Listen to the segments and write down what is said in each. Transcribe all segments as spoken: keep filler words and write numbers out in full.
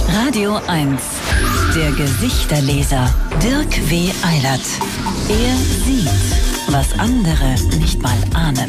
Radio eins. Der Gesichterleser Dirk W. Eilert. Er sieht, was andere nicht mal ahnen.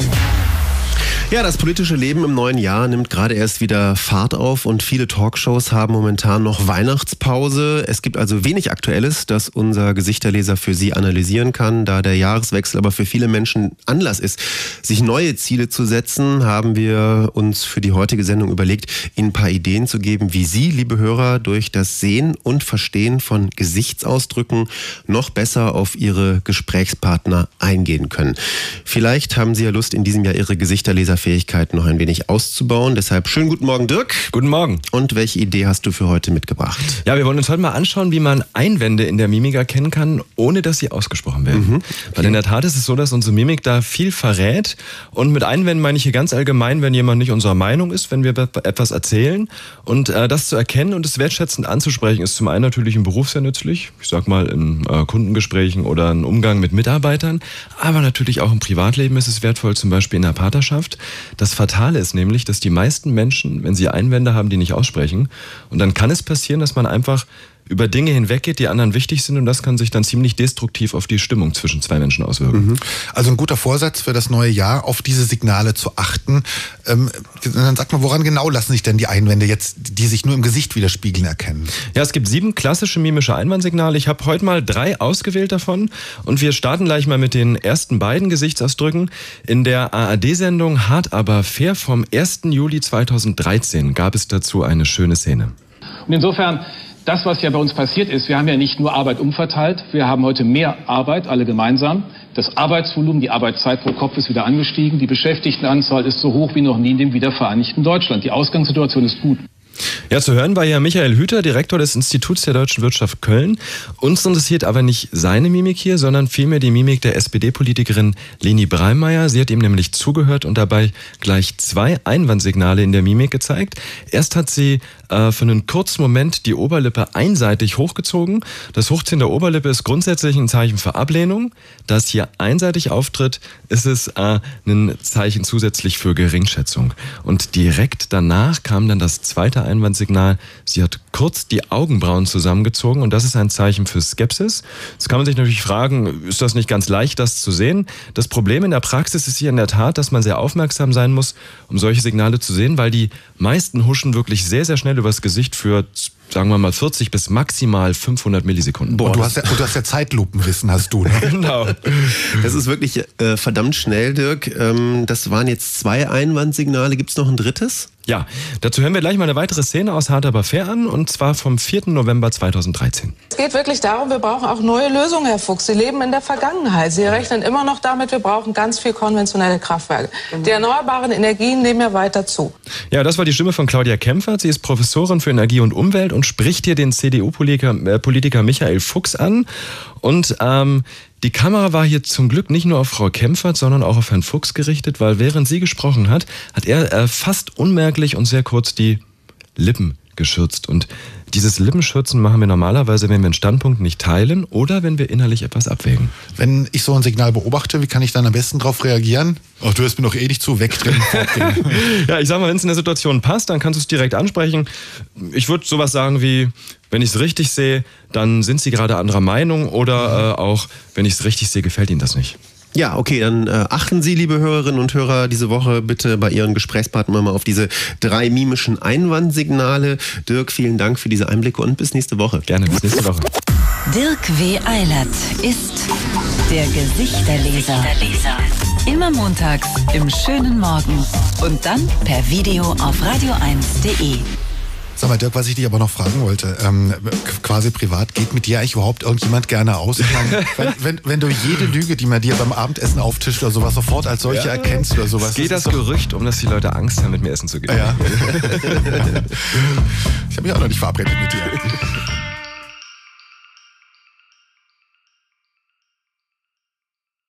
Ja, das politische Leben im neuen Jahr nimmt gerade erst wieder Fahrt auf und viele Talkshows haben momentan noch Weihnachtspause. Es gibt also wenig Aktuelles, das unser Gesichterleser für Sie analysieren kann. Da der Jahreswechsel aber für viele Menschen Anlass ist, sich neue Ziele zu setzen, haben wir uns für die heutige Sendung überlegt, Ihnen ein paar Ideen zu geben, wie Sie, liebe Hörer, durch das Sehen und Verstehen von Gesichtsausdrücken noch besser auf Ihre Gesprächspartner eingehen können. Vielleicht haben Sie ja Lust, in diesem Jahr Ihre Gesichterleser Fähigkeiten noch ein wenig auszubauen. Deshalb schönen guten Morgen, Dirk. Guten Morgen. Und welche Idee hast du für heute mitgebracht? Ja, wir wollen uns heute mal anschauen, wie man Einwände in der Mimik erkennen kann, ohne dass sie ausgesprochen werden. Mhm. Okay. Weil in der Tat ist es so, dass unsere Mimik da viel verrät. Und mit Einwänden meine ich hier ganz allgemein, wenn jemand nicht unserer Meinung ist, wenn wir etwas erzählen. Und äh, das zu erkennen und es wertschätzend anzusprechen, ist zum einen natürlich im Beruf sehr nützlich. Ich sag mal in äh, Kundengesprächen oder im Umgang mit Mitarbeitern. Aber natürlich auch im Privatleben ist es wertvoll, zum Beispiel in der Partnerschaft. Das Fatale ist nämlich, dass die meisten Menschen, wenn sie Einwände haben, die nicht aussprechen, und dann kann es passieren, dass man einfach über Dinge hinweggeht, die anderen wichtig sind, und das kann sich dann ziemlich destruktiv auf die Stimmung zwischen zwei Menschen auswirken. Mhm. Also ein guter Vorsatz für das neue Jahr, auf diese Signale zu achten. Ähm, dann sag mal, woran genau lassen sich denn die Einwände jetzt, die sich nur im Gesicht widerspiegeln, erkennen? Ja, es gibt sieben klassische mimische Einwandsignale. Ich habe heute mal drei ausgewählt davon und wir starten gleich mal mit den ersten beiden Gesichtsausdrücken. In der A R D-Sendung Hart aber fair vom ersten Juli zweitausenddreizehn gab es dazu eine schöne Szene. Und insofern, das, was ja bei uns passiert ist, wir haben ja nicht nur Arbeit umverteilt, wir haben heute mehr Arbeit, alle gemeinsam. Das Arbeitsvolumen, die Arbeitszeit pro Kopf ist wieder angestiegen, die Beschäftigtenanzahl ist so hoch wie noch nie in dem wiedervereinigten Deutschland. Die Ausgangssituation ist gut. Ja, zu hören war ja Michael Hüter, Direktor des Instituts der Deutschen Wirtschaft Köln. Uns interessiert aber nicht seine Mimik hier, sondern vielmehr die Mimik der S P D-Politikerin Leni Breimeyer. Sie hat ihm nämlich zugehört und dabei gleich zwei Einwandsignale in der Mimik gezeigt. Erst hat sie äh, für einen kurzen Moment die Oberlippe einseitig hochgezogen. Das Hochziehen der Oberlippe ist grundsätzlich ein Zeichen für Ablehnung. Da es hier einseitig auftritt, ist es äh, ein Zeichen zusätzlich für Geringschätzung. Und direkt danach kam dann das zweite Einwandsignal. Sie hat kurz die Augenbrauen zusammengezogen und das ist ein Zeichen für Skepsis. Jetzt kann man sich natürlich fragen, ist das nicht ganz leicht, das zu sehen? Das Problem in der Praxis ist hier in der Tat, dass man sehr aufmerksam sein muss, um solche Signale zu sehen, weil die meisten huschen wirklich sehr, sehr schnell übers Gesicht für, sagen wir mal, vierzig bis maximal fünfhundert Millisekunden. Boah, und du hast ja, du hast ja Zeitlupenwissen, hast du, ne? Genau. Das ist wirklich äh, verdammt schnell, Dirk. Ähm, das waren jetzt zwei Einwandsignale. Gibt es noch ein drittes? Ja, dazu hören wir gleich mal eine weitere Szene aus Hart aber fair an, und zwar vom vierten November zweitausenddreizehn. Es geht wirklich darum, wir brauchen auch neue Lösungen, Herr Fuchs. Sie leben in der Vergangenheit. Sie rechnen immer noch damit, wir brauchen ganz viel konventionelle Kraftwerke. Die erneuerbaren Energien nehmen ja weiter zu. Ja, das war die Stimme von Claudia Kempfert. Sie ist Professorin für Energie und Umwelt und spricht hier den C D U-Politiker äh, Politiker Michael Fuchs an. Und ähm, die Kamera war hier zum Glück nicht nur auf Frau Kempfert, sondern auch auf Herrn Fuchs gerichtet, weil während sie gesprochen hat, hat er äh, fast unmerklich und sehr kurz die Lippen geschürzt. Und dieses Lippenschürzen machen wir normalerweise, wenn wir einen Standpunkt nicht teilen oder wenn wir innerlich etwas abwägen. Wenn ich so ein Signal beobachte, wie kann ich dann am besten darauf reagieren? Ach, du hörst mir doch eh nicht zu, wegdrehen. Ja, ich sag mal, wenn es in der Situation passt, dann kannst du es direkt ansprechen. Ich würde sowas sagen wie, wenn ich es richtig sehe, dann sind sie gerade anderer Meinung, oder äh, auch, wenn ich es richtig sehe, gefällt ihnen das nicht. Ja, okay, dann äh, achten Sie, liebe Hörerinnen und Hörer, diese Woche bitte bei Ihren Gesprächspartnern mal auf diese drei mimischen Einwandsignale. Dirk, vielen Dank für diese Einblicke und bis nächste Woche. Gerne, bis nächste Woche. Dirk W. Eilert ist der Gesichterleser. Immer montags im schönen Morgen und dann per Video auf radio eins punkt de. Sag mal, Dirk, was ich dich aber noch fragen wollte, ähm, quasi privat, geht mit dir eigentlich überhaupt irgendjemand gerne aus? Ich meine, wenn, wenn, wenn du jede Lüge, die man dir beim Abendessen auftischt oder sowas, sofort als solche ja. erkennst oder sowas. Es geht das, das Gerücht um, dass die Leute Angst haben, mit mir essen zu gehen. Ja. Ich habe mich auch noch nicht verabredet mit dir.